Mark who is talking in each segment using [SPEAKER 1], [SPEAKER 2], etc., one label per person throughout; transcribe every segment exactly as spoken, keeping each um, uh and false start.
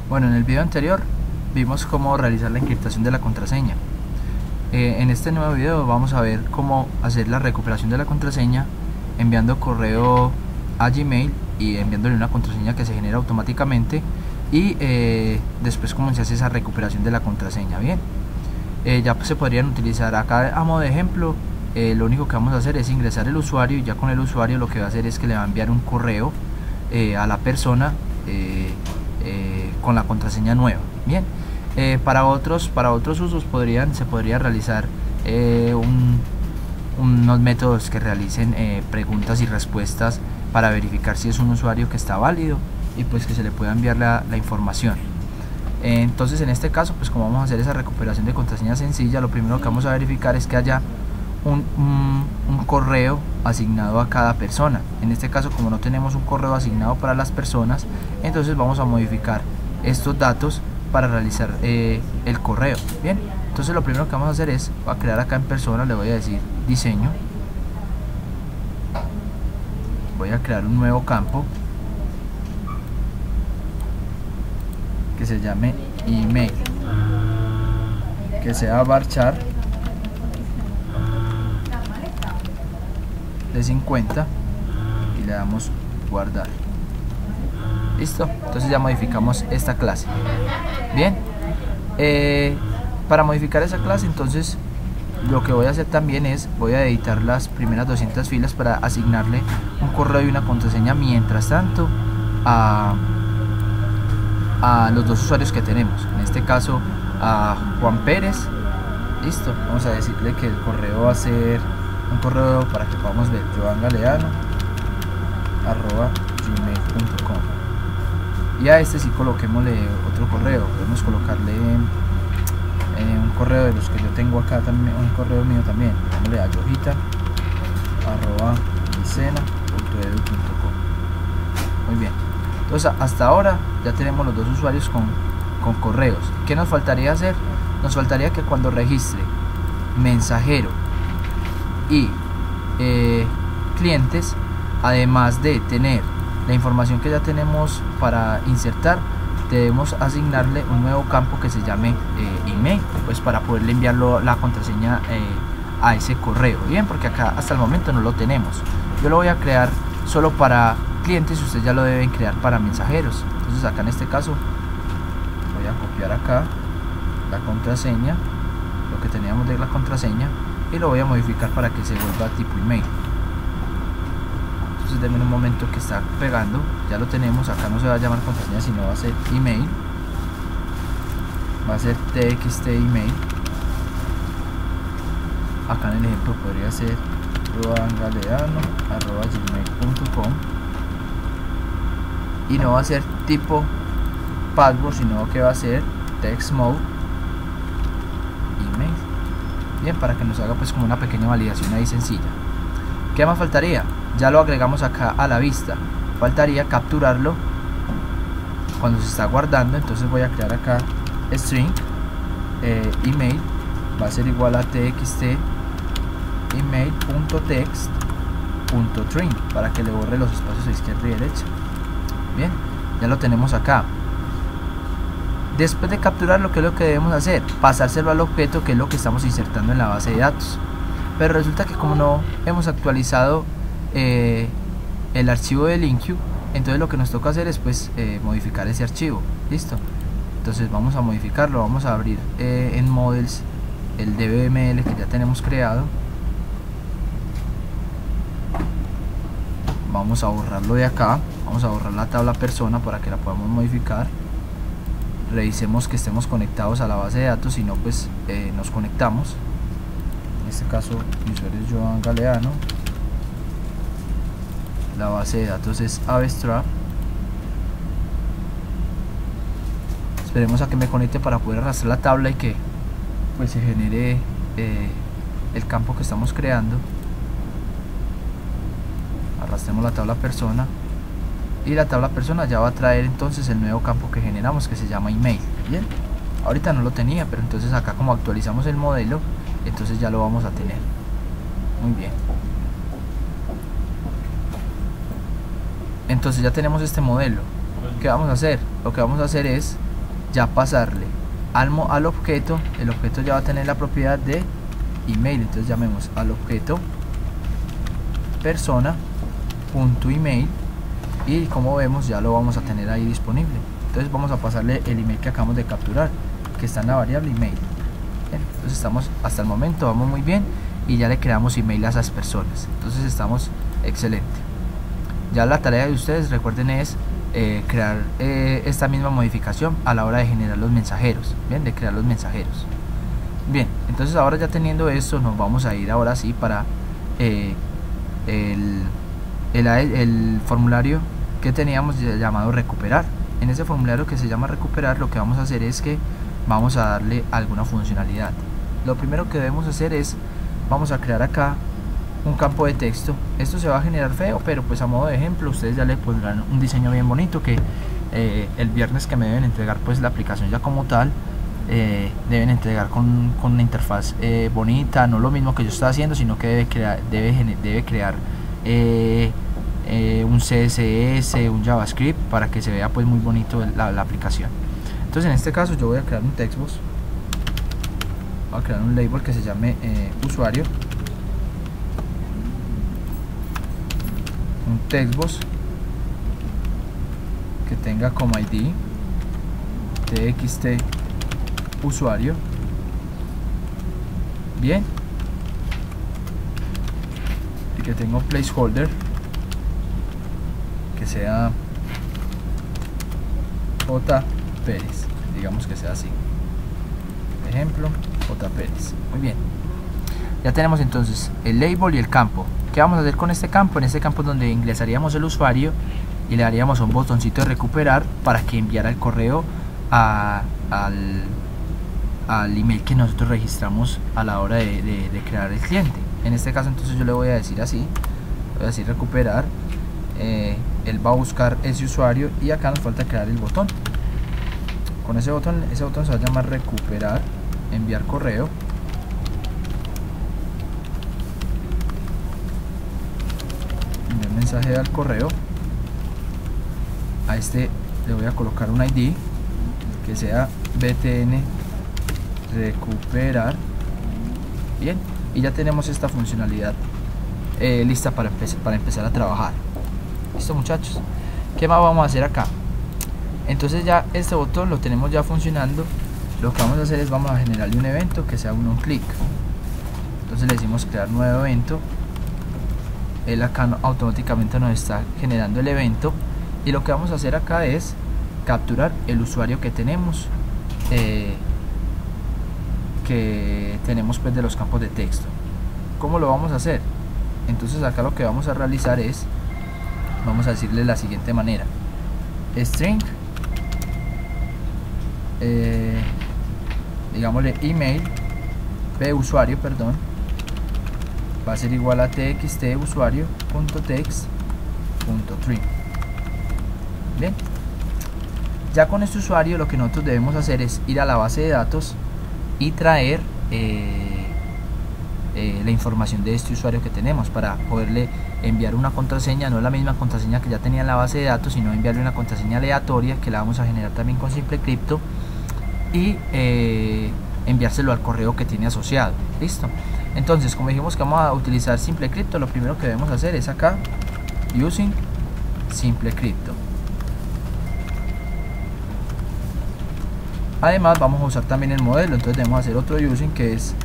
[SPEAKER 1] Bueno, en el video anterior vimos cómo realizar la encriptación de la contraseña. Eh, en este nuevo video vamos a ver cómo hacer la recuperación de la contraseña enviando correo a Gmail y enviándole una contraseña que se genera automáticamente, y eh, después cómo se hace esa recuperación de la contraseña. Bien, eh, ya pues se podrían utilizar acá a modo de ejemplo. Eh, lo único que vamos a hacer es ingresar el usuario, y ya con el usuario lo que va a hacer es que le va a enviar un correo eh, a la persona eh, eh, con la contraseña nueva. Bien, eh, para otros para otros usos podrían se podría realizar eh, un, unos métodos que realicen eh, preguntas y respuestas para verificar si es un usuario que está válido y pues que se le pueda enviar la, la información. Eh, entonces en este caso, pues como vamos a hacer esa recuperación de contraseña sencilla, lo primero que vamos a verificar es que haya Un, un, un correo asignado a cada persona. En este caso, como no tenemos un correo asignado para las personas, entonces vamos a modificar estos datos para realizar eh, el correo. Bien, entonces lo primero que vamos a hacer es, voy a crear acá en persona, le voy a decir diseño, voy a crear un nuevo campo que se llame email, que sea varchar de cincuenta, y le damos guardar. Listo, entonces ya modificamos esta clase. Bien, eh, para modificar esa clase, entonces lo que voy a hacer también es voy a editar las primeras doscientas filas para asignarle un correo y una contraseña mientras tanto a, a los dos usuarios que tenemos, en este caso a Juan Pérez. Listo, vamos a decirle que el correo va a ser un correo para que podamos ver, joan galeano arroba gmail punto com, y a este sí coloquémosle otro correo. Podemos colocarle eh, un correo de los que yo tengo acá también, un correo mío también, pongámosle a yojita arroba micena punto edu punto com. Muy bien, entonces hasta ahora ya tenemos los dos usuarios con, con correos. ¿Qué nos faltaría hacer? Nos faltaría que cuando registre mensajero y eh, clientes, además de tener la información que ya tenemos para insertar, debemos asignarle un nuevo campo que se llame eh, email, pues para poderle enviarlo la contraseña eh, a ese correo. Bien, porque acá hasta el momento no lo tenemos. Yo lo voy a crear solo para clientes, ustedes ya lo deben crear para mensajeros. Entonces acá en este caso voy a copiar acá la contraseña, lo que teníamos de la contraseña, y lo voy a modificar para que se vuelva tipo email. Entonces denme un momento que está pegando, ya lo tenemos. Acá no se va a llamar contraseña, sino va a ser email, va a ser txt email. Acá en el ejemplo podría ser joan galeano arroba gmail punto com, y no va a ser tipo password, sino que va a ser text mode email. Bien, para que nos haga pues como una pequeña validación ahí sencilla. ¿Qué más faltaría? Ya lo agregamos acá a la vista. Faltaría capturarlo cuando se está guardando. Entonces voy a crear acá string eh, email, va a ser igual a txt email punto text punto string, para que le borre los espacios a izquierda y derecha. Bien, ya lo tenemos acá. Después de capturar, lo que es lo que debemos hacer, pasárselo al objeto, que es lo que estamos insertando en la base de datos. Pero resulta que como no hemos actualizado eh, el archivo de LinkU, entonces lo que nos toca hacer es pues eh, modificar ese archivo. Listo, entonces vamos a modificarlo. Vamos a abrir eh, en Models el D B M L que ya tenemos creado. Vamos a borrarlo de acá, vamos a borrar la tabla persona para que la podamos modificar. Revisemos que estemos conectados a la base de datos, si no pues eh, nos conectamos. En este caso mi usuario es Joan Galeano, la base de datos es Avestra. Esperemos a que me conecte para poder arrastrar la tabla y que pues se genere eh, el campo que estamos creando. Arrastremos la tabla persona, y la tabla persona ya va a traer entonces el nuevo campo que generamos, que se llama email. Bien, ahorita no lo tenía, pero entonces acá como actualizamos el modelo, entonces ya lo vamos a tener. Muy bien, entonces ya tenemos este modelo. ¿Qué vamos a hacer? Lo que vamos a hacer es ya pasarle al, al objeto, el objeto ya va a tener la propiedad de email. Entonces llamemos al objeto persona.email y como vemos ya lo vamos a tener ahí disponible. Entonces vamos a pasarle el email que acabamos de capturar, que está en la variable email. Bien, entonces estamos hasta el momento, vamos muy bien y ya le creamos email a esas personas. Entonces estamos excelente. Ya la tarea de ustedes, recuerden, es eh, crear eh, esta misma modificación a la hora de generar los mensajeros. Bien, de crear los mensajeros. Bien, entonces ahora ya teniendo esto, nos vamos a ir ahora sí para eh, el, el, el formulario que teníamos llamado recuperar. En ese formulario que se llama recuperar, lo que vamos a hacer es que vamos a darle alguna funcionalidad. Lo primero que debemos hacer es, vamos a crear acá un campo de texto. Esto se va a generar feo, pero pues a modo de ejemplo ustedes ya le pondrán un diseño bien bonito que eh, el viernes que me deben entregar pues la aplicación ya como tal. Eh, deben entregar con, con una interfaz eh, bonita, no lo mismo que yo estaba haciendo, sino que debe crear, debe, debe crear eh, eh, un C S S, un JavaScript para que se vea pues muy bonito la, la aplicación. Entonces en este caso yo voy a crear un textbox, voy a crear un label que se llame eh, usuario, un textbox que tenga como I D txt usuario. Bien, y que tenga un placeholder que sea J Pérez, digamos que sea así, ejemplo J Pérez. Muy bien, ya tenemos entonces el label y el campo. ¿Qué vamos a hacer con este campo? En este campo es donde ingresaríamos el usuario y le daríamos un botoncito de recuperar para que enviara el correo a, al al email que nosotros registramos a la hora de, de, de crear el cliente. En este caso entonces yo le voy a decir así, voy a decir recuperar, eh, él va a buscar ese usuario y acá nos falta crear el botón. Con ese botón, ese botón se va a llamar recuperar, enviar correo. Enviar mensaje al correo. A este le voy a colocar un I D que sea btn recuperar. Bien, y ya tenemos esta funcionalidad eh, lista para, empe para empezar a trabajar. Listo, muchachos. ¿Qué más vamos a hacer acá? Entonces ya este botón lo tenemos ya funcionando. Lo que vamos a hacer es vamos a generarle un evento que sea un on click. Entonces le decimos crear nuevo evento. Él acá no, automáticamente nos está generando el evento y lo que vamos a hacer acá es capturar el usuario que tenemos eh, que tenemos pues de los campos de texto. ¿Cómo lo vamos a hacer? Entonces acá lo que vamos a realizar es, vamos a decirle de la siguiente manera: string eh, digámosle email p usuario, perdón, va a ser igual a txt usuario.text.string. Bien, ya con este usuario lo que nosotros debemos hacer es ir a la base de datos y traer eh, eh, la información de este usuario que tenemos para poderle enviar una contraseña, no la misma contraseña que ya tenía en la base de datos, sino enviarle una contraseña aleatoria que la vamos a generar también con SimpleCrypto y eh, enviárselo al correo que tiene asociado. Listo. Entonces, como dijimos que vamos a utilizar SimpleCrypto, lo primero que debemos hacer es acá using SimpleCrypto. Además vamos a usar también el modelo, entonces debemos hacer otro using que es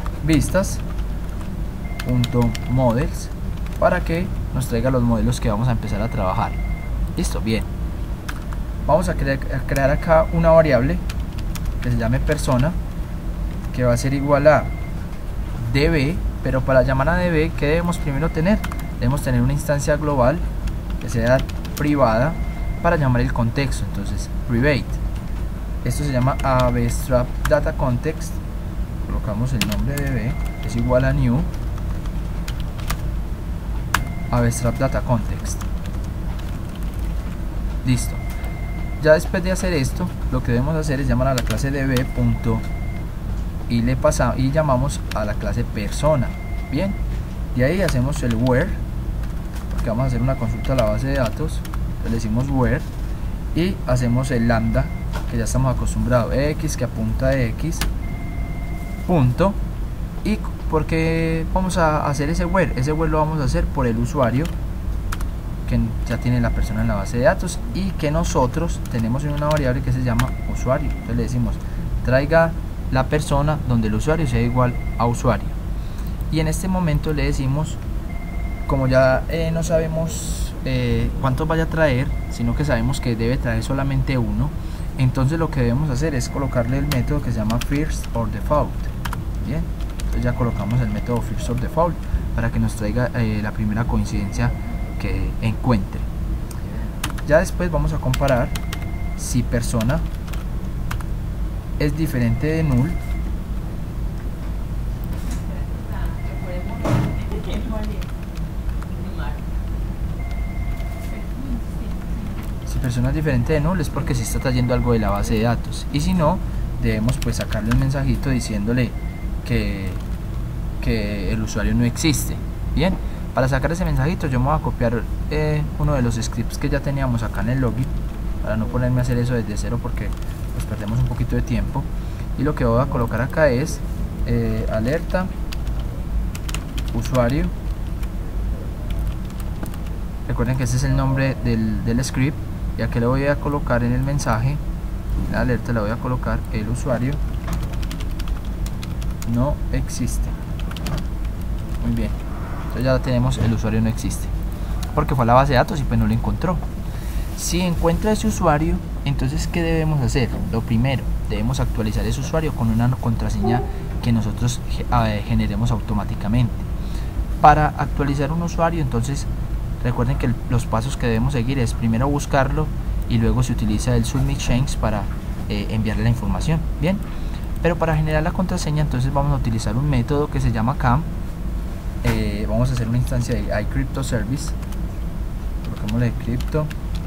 [SPEAKER 1] vistas.models para que nos traiga los modelos que vamos a empezar a trabajar. Listo, bien. Vamos a crear, a crear acá una variable que se llame persona, que va a ser igual a db, pero para llamar a db, ¿qué debemos primero tener? Debemos tener una instancia global que sea privada para llamar el contexto. Entonces private, esto se llama abstract data context, colocamos el nombre de db, es igual a new abstract data context. Listo. Ya después de hacer esto, lo que debemos hacer es llamar a la clase db punto, y le pasamos y llamamos a la clase persona. Bien, y ahí hacemos el where, porque vamos a hacer una consulta a la base de datos. Le decimos where y hacemos el lambda que ya estamos acostumbrados, X que apunta a X, punto, y porque vamos a hacer ese where, ese where lo vamos a hacer por el usuario que ya tiene la persona en la base de datos y que nosotros tenemos en una variable que se llama usuario. Entonces le decimos traiga la persona donde el usuario sea igual a usuario, y en este momento le decimos, como ya eh, no sabemos eh, cuántos vaya a traer, sino que sabemos que debe traer solamente uno, entonces lo que debemos hacer es colocarle el método que se llama first or default. Bien, entonces ya colocamos el método first or default para que nos traiga eh, la primera coincidencia que encuentre. Ya después vamos a comparar si persona es diferente de null si persona es diferente de null es porque se está trayendo algo de la base de datos, y si no, debemos pues sacarle un mensajito diciéndole que, que el usuario no existe. Bien, para sacar ese mensajito yo me voy a copiar eh, uno de los scripts que ya teníamos acá en el login, para no ponerme a hacer eso desde cero porque pues perdemos un poquito de tiempo, y lo que voy a colocar acá es eh, alerta usuario. Recuerden que ese es el nombre del, del script, y aquí le voy a colocar en el mensaje, en la alerta le voy a colocar el usuario no existe. Muy bien, entonces ya tenemos el usuario no existe porque fue a la base de datos y pues no lo encontró. Si encuentra ese usuario, entonces ¿qué debemos hacer? Lo primero, debemos actualizar ese usuario con una contraseña que nosotros generemos automáticamente. Para actualizar un usuario, entonces recuerden que el, los pasos que debemos seguir es primero buscarlo y luego se utiliza el submit change para eh, enviarle la información. Bien, pero para generar la contraseña entonces vamos a utilizar un método que se llama cam. Eh, vamos a hacer una instancia de iCryptoService, colocámosle crypto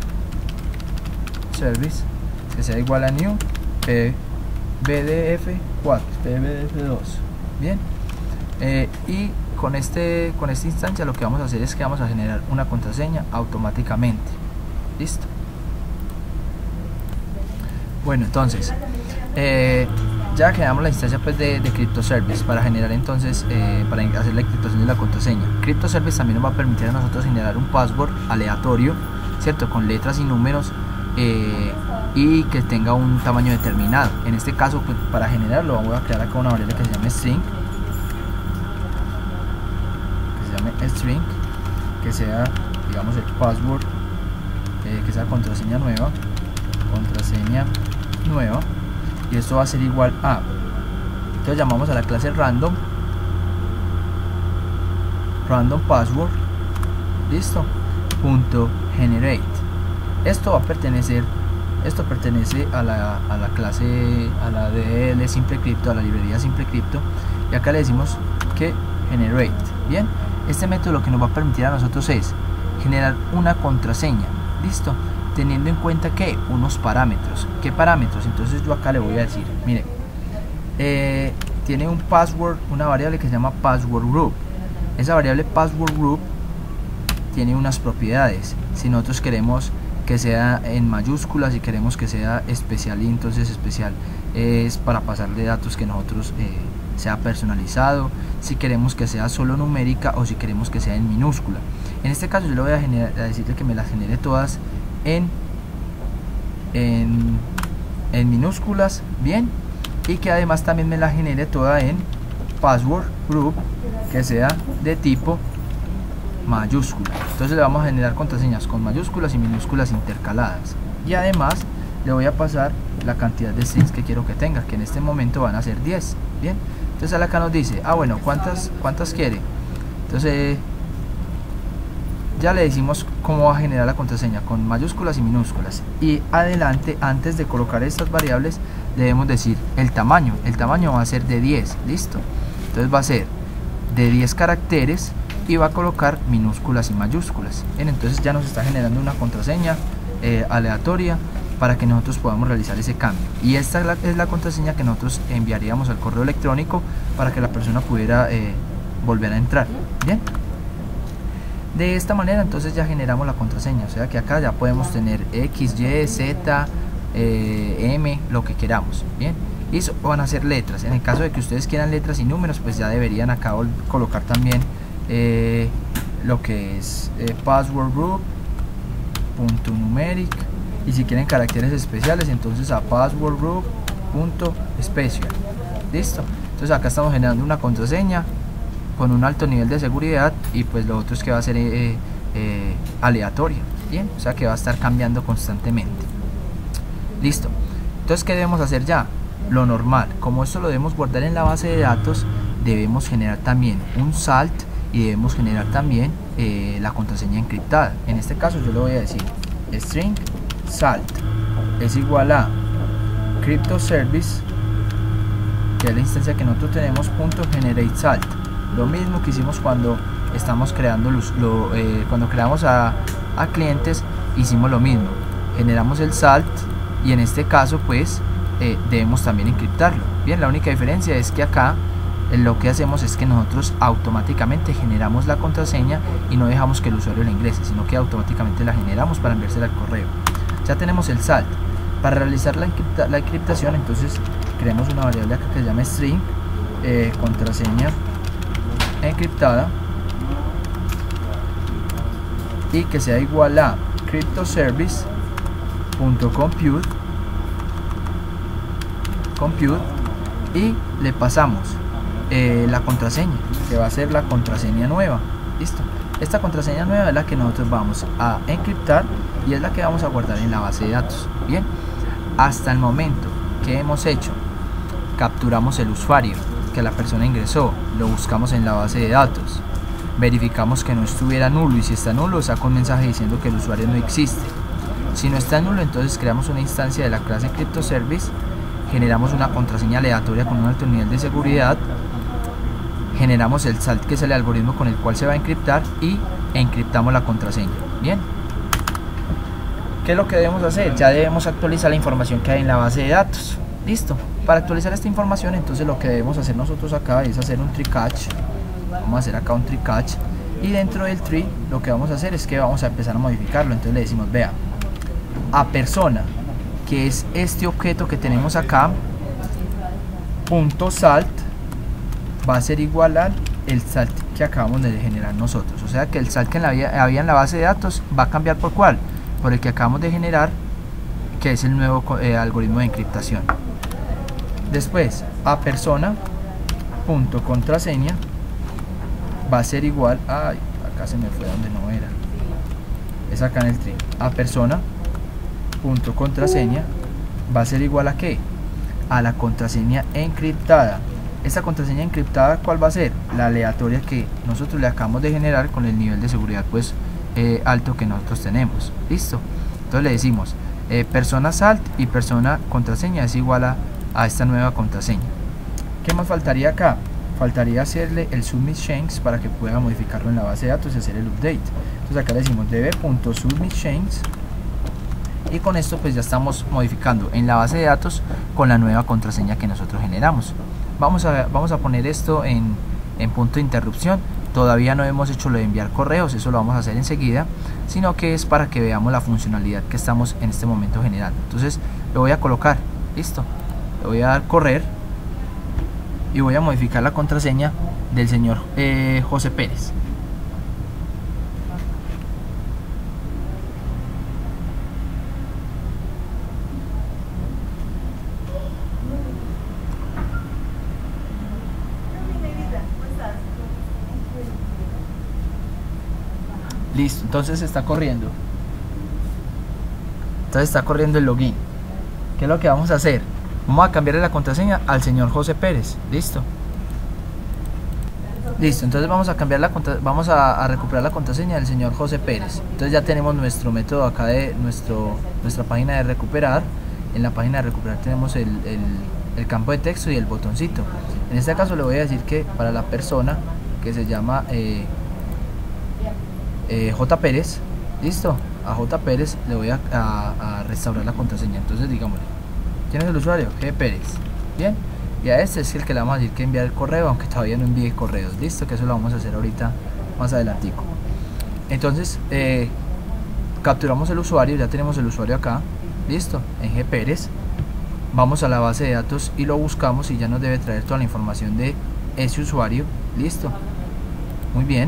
[SPEAKER 1] service que sea igual a new p b d f cuatro p b d f dos. Bien, eh, y con este con esta instancia lo que vamos a hacer es que vamos a generar una contraseña automáticamente. Listo. Bueno, entonces eh, ya generamos la instancia pues de, de CryptoService para generar entonces eh, para hacer la encriptación de la contraseña. CryptoService también nos va a permitir a nosotros generar un password aleatorio, cierto, con letras y números eh, y que tenga un tamaño determinado. En este caso pues, para generarlo vamos a crear acá una variable que se llame string, que se llame string, que sea digamos el password, eh, que sea contraseña nueva, contraseña nueva, y esto va a ser igual a, entonces llamamos a la clase random random password, listo, punto generate. Esto va a pertenecer esto pertenece a la, a la clase, a la D L simple crypto, a la librería simple crypto, y acá le decimos que generate. Bien, este método lo que nos va a permitir a nosotros es generar una contraseña, listo, teniendo en cuenta que unos parámetros. ¿Qué parámetros? Entonces yo acá le voy a decir, mire, eh, tiene un password, una variable que se llama password group. Esa variable password group tiene unas propiedades. Si nosotros queremos que sea en mayúsculas y queremos que sea especial, y entonces especial es para pasarle datos que nosotros eh, sea personalizado, si queremos que sea solo numérica o si queremos que sea en minúscula. En este caso yo le voy a, generar, a decirle que me las genere todas en, en, en minúsculas, bien, y que además también me la genere toda en password group que sea de tipo mayúscula. Entonces le vamos a generar contraseñas con mayúsculas y minúsculas intercaladas, y además le voy a pasar la cantidad de strings que quiero que tenga, que en este momento van a ser diez. Bien, entonces acá nos dice, ah bueno, ¿cuántas, cuántas quiere? Entonces ya le decimos cómo va a generar la contraseña, con mayúsculas y minúsculas, y adelante, antes de colocar estas variables, debemos decir el tamaño. El tamaño va a ser de diez, listo. Entonces va a ser de diez caracteres y va a colocar minúsculas y mayúsculas. Bien, entonces ya nos está generando una contraseña eh, aleatoria para que nosotros podamos realizar ese cambio, y esta es la, es la contraseña que nosotros enviaríamos al correo electrónico para que la persona pudiera eh, volver a entrar. Bien, de esta manera entonces ya generamos la contraseña, o sea que acá ya podemos tener X, Y, Z eh, M, lo que queramos. Bien, y eso van a ser letras. En el caso de que ustedes quieran letras y números, pues ya deberían acá colocar también eh, lo que es eh, password group punto numeric, y si quieren caracteres especiales, entonces a password group punto special. Listo. Entonces acá estamos generando una contraseña con un alto nivel de seguridad, y pues lo otro es que va a ser eh, eh, aleatoria. Bien, o sea que va a estar cambiando constantemente. Listo. Entonces, ¿qué debemos hacer ya? Lo normal, como esto lo debemos guardar en la base de datos, debemos generar también un salt y debemos generar también eh, la contraseña encriptada. En este caso yo le voy a decir string salt es igual a crypto service, que es la instancia que nosotros tenemos, punto generate salt. Lo mismo que hicimos cuando estamos creando los, lo, eh, cuando creamos a, a clientes, hicimos lo mismo, generamos el salt, y en este caso pues eh, debemos también encriptarlo. Bien, la única diferencia es que acá eh, lo que hacemos es que nosotros automáticamente generamos la contraseña y no dejamos que el usuario la ingrese, sino que automáticamente la generamos para enviársela al correo. Ya tenemos el salt. Para realizar la, encripta, la encriptación, entonces creamos una variable acá que se llama string eh, contraseña encriptada, y que sea igual a cryptoservice.compute compute, y le pasamos eh, la contraseña, que va a ser la contraseña nueva. Listo. Esta contraseña nueva es la que nosotros vamos a encriptar y es la que vamos a guardar en la base de datos. Bien, hasta el momento que hemos hecho, capturamos el usuario que la persona ingresó, lo buscamos en la base de datos, verificamos que no estuviera nulo, y si está nulo saca un mensaje diciendo que el usuario no existe. Si no está nulo, entonces creamos una instancia de la clase CryptoService, generamos una contraseña aleatoria con un alto nivel de seguridad, generamos el salt, que es el algoritmo con el cual se va a encriptar, y encriptamos la contraseña. Bien, ¿qué es lo que debemos hacer? Ya debemos actualizar la información que hay en la base de datos. Listo. Para actualizar esta información, entonces lo que debemos hacer nosotros acá es hacer un tree catch. Vamos a hacer acá un tree catch, y dentro del tree lo que vamos a hacer es que vamos a empezar a modificarlo. Entonces le decimos, vea, a persona, que es este objeto que tenemos acá, punto salt, va a ser igual al el salt que acabamos de generar nosotros. O sea que el salt que en la, había en la base de datos va a cambiar por cuál, por el que acabamos de generar, que es el nuevo eh, algoritmo de encriptación. Después, a persona punto contraseña va a ser igual a, ay, acá se me fue donde no era, es acá en el tree, a persona punto contraseña va a ser igual a ¿qué? A la contraseña encriptada. Esta contraseña encriptada, ¿cuál va a ser? La aleatoria que nosotros le acabamos de generar con el nivel de seguridad pues eh, alto que nosotros tenemos. Listo. Entonces le decimos eh, persona salt y persona contraseña es igual a, a esta nueva contraseña. ¿Qué más faltaría acá? Faltaría hacerle el submit change para que pueda modificarlo en la base de datos y hacer el update. Entonces acá le decimos db.submit change, y con esto pues ya estamos modificando en la base de datos con la nueva contraseña que nosotros generamos. Vamos a, vamos a poner esto en, en punto de interrupción. Todavía no hemos hecho lo de enviar correos, eso lo vamos a hacer enseguida, sino que es para que veamos la funcionalidad que estamos en este momento generando. Entonces lo voy a colocar, listo, le voy a dar correr y voy a modificar la contraseña del señor eh, José Pérez. Listo, entonces está corriendo. Entonces está corriendo el login. ¿Qué es lo que vamos a hacer? Vamos a cambiarle la contraseña al señor José Pérez. Listo. Listo, entonces vamos a cambiar la contra vamos a, a recuperar la contraseña del señor José Pérez. Entonces ya tenemos nuestro método acá de nuestro nuestra página de recuperar. En la página de recuperar tenemos el, el, el campo de texto y el botoncito. En este caso le voy a decir que para la persona que se llama eh, eh, J Pérez, listo, a J Pérez le voy a, a, a restaurar la contraseña. Entonces digámosle, ¿quién es el usuario? G Pérez. Bien, y a este es el que le vamos a decir que enviar el correo, aunque todavía no envíe correos. Listo, que eso lo vamos a hacer ahorita más adelantico. Entonces eh, capturamos el usuario, ya tenemos el usuario acá. listo, en G Pérez. Vamos a la base de datos y lo buscamos y ya nos debe traer toda la información de ese usuario, listo, muy bien.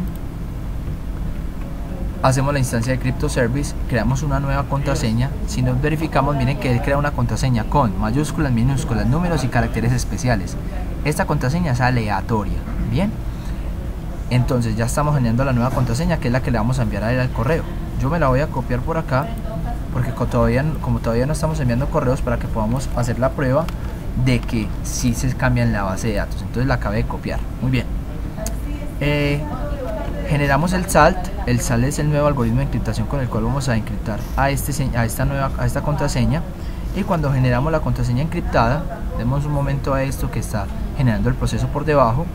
[SPEAKER 1] Hacemos la instancia de Crypto Service, creamos una nueva contraseña. Si nos verificamos, miren que él crea una contraseña con mayúsculas, minúsculas, números y caracteres especiales. Esta contraseña es aleatoria, bien. Entonces ya estamos generando la nueva contraseña, que es la que le vamos a enviar a él al correo. Yo me la voy a copiar por acá, porque todavía, como todavía no estamos enviando correos, para que podamos hacer la prueba de que sí se cambia en la base de datos. Entonces la acabé de copiar, muy bien. Eh, generamos el salt. El salt es el nuevo algoritmo de encriptación con el cual vamos a encriptar a, este, a, esta, nueva, a esta contraseña. Y cuando generamos la contraseña encriptada, demos un momento a esto que está generando el proceso por debajo.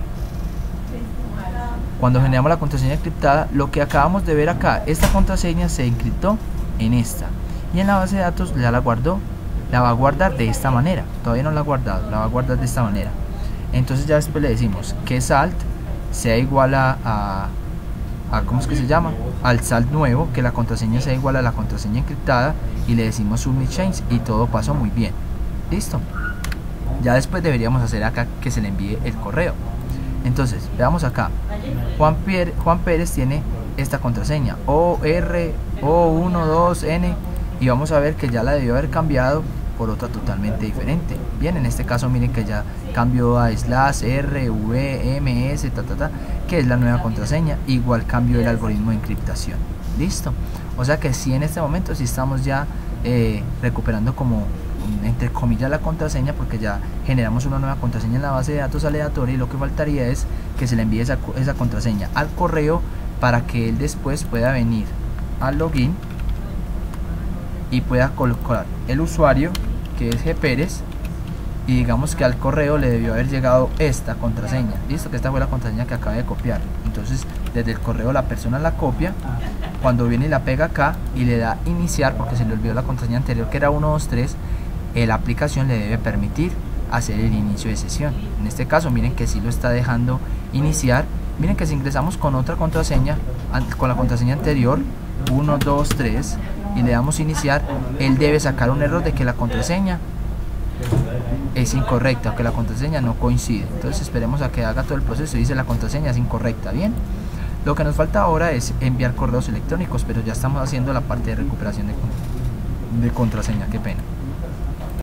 [SPEAKER 1] Cuando generamos la contraseña encriptada, lo que acabamos de ver acá, esta contraseña se encriptó en esta, y en la base de datos ya la guardó, la va a guardar de esta manera. Todavía no la ha guardado, la va a guardar de esta manera. Entonces ya después le decimos que salt sea igual a, a, a ¿cómo es que se llama? Al salt nuevo, que la contraseña sea igual a la contraseña encriptada, y le decimos submit change, y todo pasó muy bien, listo. Ya después deberíamos hacer acá que se le envíe el correo. Entonces veamos acá, Juan, Pier, Juan Pérez tiene esta contraseña O R O uno dos N, y vamos a ver que ya la debió haber cambiado por otra totalmente diferente. Bien, en este caso miren que ya cambió a slash R V M S ta, ta, ta, que es la nueva contraseña. Igual cambió el algoritmo de encriptación, listo. O sea que sí, en este momento sí estamos ya eh, recuperando como entre comillas la contraseña, porque ya generamos una nueva contraseña en la base de datos aleatoria, y lo que faltaría es que se le envíe esa, esa contraseña al correo para que él después pueda venir al login y pueda colocar el usuario, que es G Pérez, y digamos que al correo le debió haber llegado esta contraseña, listo, que esta fue la contraseña que acabé de copiar. Entonces desde el correo la persona la copia, cuando viene y la pega acá y le da iniciar, porque se le olvidó la contraseña anterior que era uno dos tres, eh, la aplicación le debe permitir hacer el inicio de sesión. En este caso miren que sí lo está dejando iniciar. Miren que si ingresamos con otra contraseña, con la contraseña anterior uno dos tres, y le damos iniciar, él debe sacar un error de que la contraseña es incorrecta, que la contraseña no coincide. Entonces esperemos a que haga todo el proceso y dice la contraseña es incorrecta. Bien, lo que nos falta ahora es enviar correos electrónicos, pero ya estamos haciendo la parte de recuperación de, de contraseña. Qué pena.